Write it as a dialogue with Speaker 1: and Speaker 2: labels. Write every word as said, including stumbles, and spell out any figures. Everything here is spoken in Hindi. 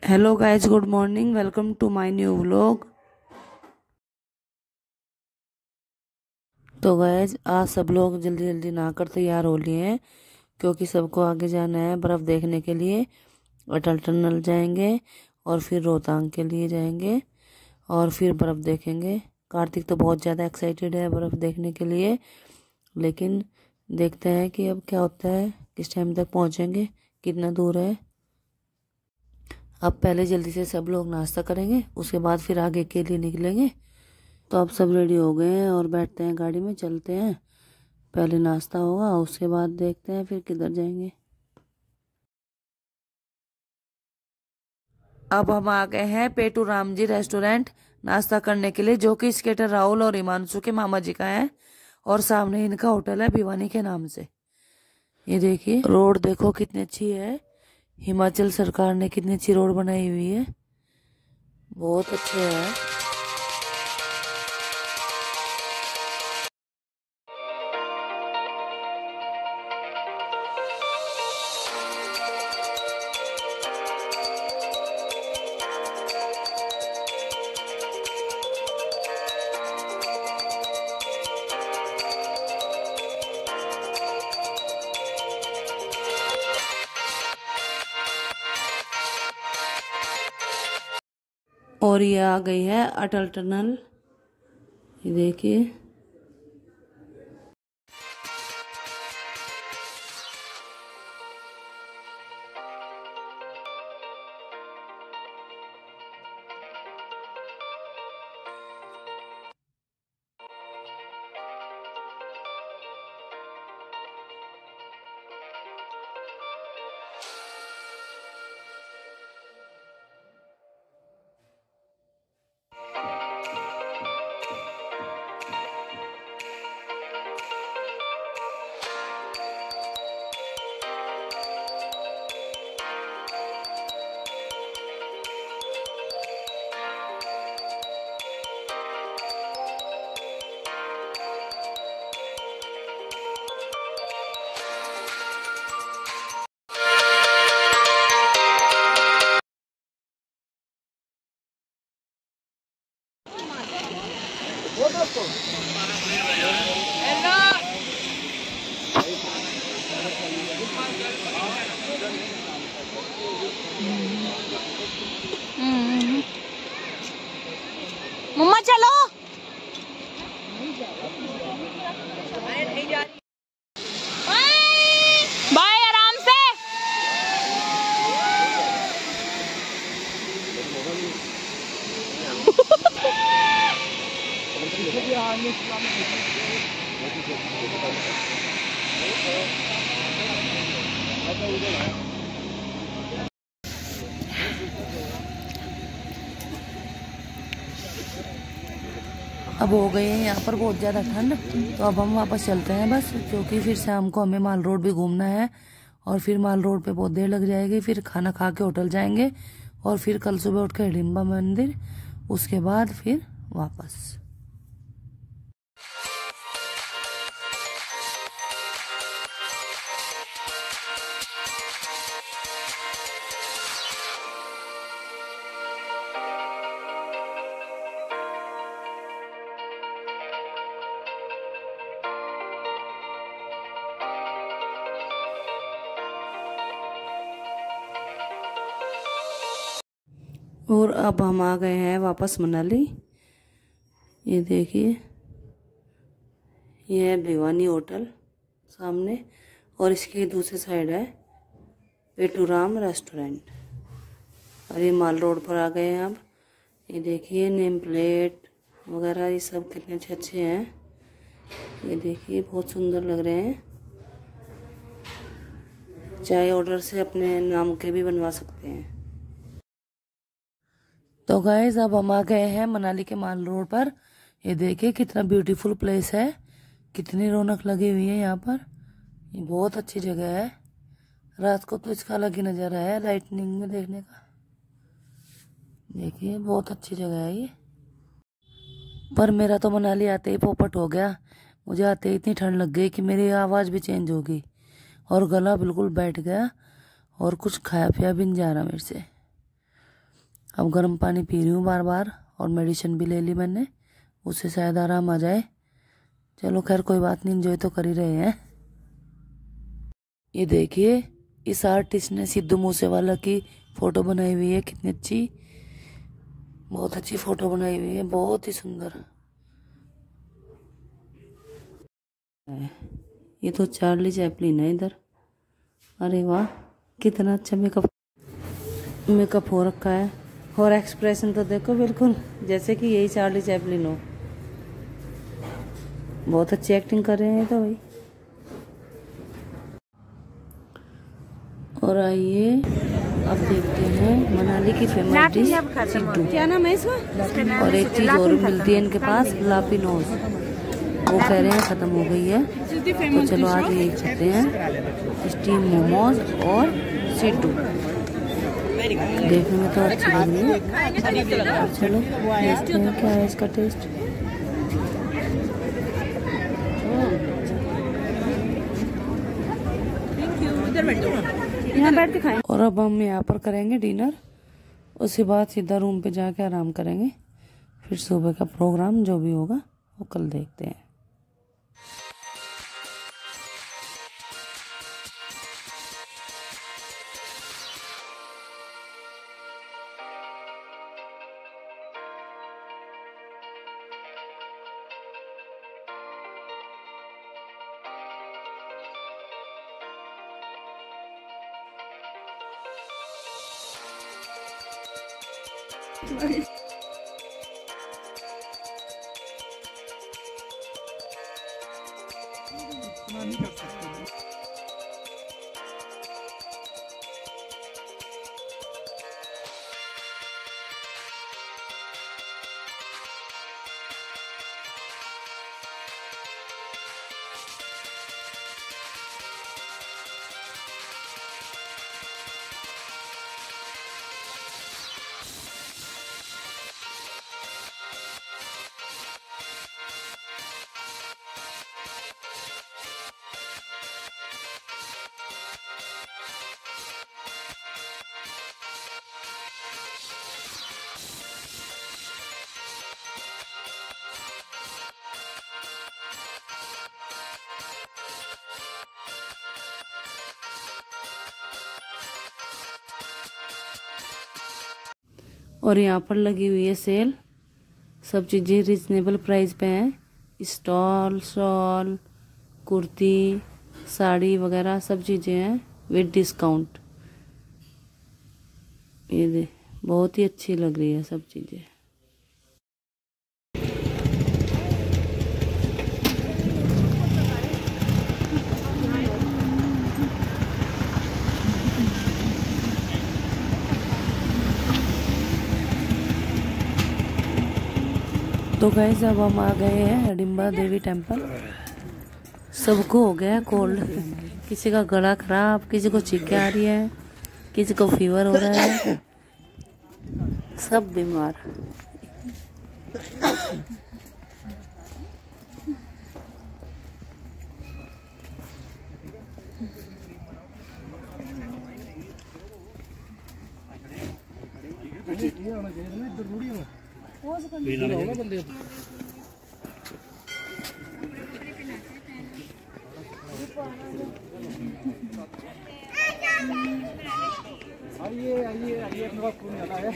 Speaker 1: Hello guys, good morning. Welcome to my new vlog. तो गाइज आज सब लोग जल्दी जल्दी नहाकर तैयार हो लिए हैं, क्योंकि सबको आगे जाना है बर्फ़ देखने के लिए। अटल टनल जाएंगे और फिर रोहतांग के लिए जाएंगे और फिर बर्फ़ देखेंगे। कार्तिक तो बहुत ज़्यादा एक्साइटेड है बर्फ़ देखने के लिए, लेकिन देखते हैं कि अब क्या होता है, किस टाइम तक पहुंचेंगे, कितना दूर है। अब पहले जल्दी से सब लोग नाश्ता करेंगे, उसके बाद फिर आगे के लिए निकलेंगे। तो अब सब रेडी हो गए हैं और बैठते हैं गाड़ी में, चलते हैं। पहले नाश्ता होगा, उसके बाद देखते हैं फिर किधर जाएंगे। अब हम आ गए हैं पेटू राम जी रेस्टोरेंट नाश्ता करने के लिए, जो कि स्केटर राहुल और हिमांशु के मामा जी का है। और सामने इनका होटल है भिवानी के नाम से। ये देखिए रोड देखो कितनी अच्छी है। हिमाचल सरकार ने कितनी अच्छी रोड बनाई हुई है, बहुत अच्छे है। और ये आ गई है अटल टनल, ये देखिए।
Speaker 2: मम्मा चलो। बाय, आराम से।
Speaker 1: अब हो गए हैं यहाँ पर बहुत ज़्यादा ठंड, तो अब हम वापस चलते हैं बस, क्योंकि फिर शाम को हमें माल रोड भी घूमना है। और फिर माल रोड पे बहुत देर लग जाएगी। फिर खाना खा के होटल जाएंगे और फिर कल सुबह उठ के हिडिंबा मंदिर, उसके बाद फिर वापस। और अब हम आ गए हैं वापस मनाली। ये देखिए, ये है भिवानी होटल सामने, और इसके दूसरी साइड है पेटू राम रेस्टोरेंट। और ये माल रोड पर आ गए हैं अब। ये देखिए नेम प्लेट वगैरह ये सब कितने अच्छे अच्छे हैं। ये देखिए बहुत सुंदर लग रहे हैं। चाहे ऑर्डर से अपने नाम के भी बनवा सकते हैं। तो गाइस अब हम आ गए हैं मनाली के माल रोड पर। ये देखिए कितना ब्यूटीफुल प्लेस है, कितनी रौनक लगी हुई है यहाँ पर। ये बहुत अच्छी जगह है। रात को तो इसका अलग ही नज़ारा है लाइटनिंग में देखने का। देखिए बहुत अच्छी जगह है ये। पर मेरा तो मनाली आते ही पोपट हो गया। मुझे आते ही इतनी ठंड लग गई कि मेरी आवाज़ भी चेंज हो गई और गला बिल्कुल बैठ गया और कुछ खाया पिया भी नहीं जा रहा मेरे से। अब गर्म पानी पी रही हूँ बार बार, और मेडिसिन भी ले ली मैंने, उससे शायद आराम आ जाए। चलो खैर कोई बात नहीं, एंजॉय तो कर ही रहे हैं। ये देखिए इस आर्टिस्ट ने सिद्धू मूसेवाला की फोटो बनाई हुई है, कितनी अच्छी, बहुत अच्छी फोटो बनाई हुई है, बहुत ही सुंदर। ये तो चार्ली चैपलिन है इधर। अरे वाह कितना अच्छा मेकअप मेकअप हो रखा है, और एक्सप्रेशन तो देखो बिल्कुल जैसे कि यही चार्ली चैपलिन हो। बहुत अच्छी एक्टिंग कर रहे हैं तो भाई। और आइए अब देखते हैं मनाली की फेमस डिश सिड्डू। क्या नाम है इसका? और एक चीज और मिलती है इनके पास, लापिनोज, वो कह रहे हैं खत्म हो गई है। तो चलो आज यही खाते हैं, स्टीम मोमोज और सिड्डू। देखने में तो अच्छी लग रही है। चलो देखते हैं क्या है इसका टेस्ट। यहाँ बैठ के खाएं। और अब हम यहाँ पर करेंगे डिनर, उसके बाद सीधा रूम पे जाके आराम करेंगे। फिर सुबह का प्रोग्राम जो भी होगा वो कल देखते हैं।
Speaker 3: नहीं कर सकते।
Speaker 1: और यहाँ पर लगी हुई है सेल, सब चीज़ें रिजनेबल प्राइस पे हैं। स्टॉल, शॉल, कुर्ती, साड़ी वगैरह सब चीज़ें हैं विद डिस्काउंट। ये दे बहुत ही अच्छी लग रही है सब चीज़ें। तो गाइस अब हम आ गए हैं हिडिंबा देवी टेम्पल। सबको हो गया कोल्ड, किसी का गला खराब, किसी को छींकें आ रही है, किसी को फीवर हो रहा है, सब बीमार।
Speaker 3: आइए आइए आइए, अपने पास फोन लगा है।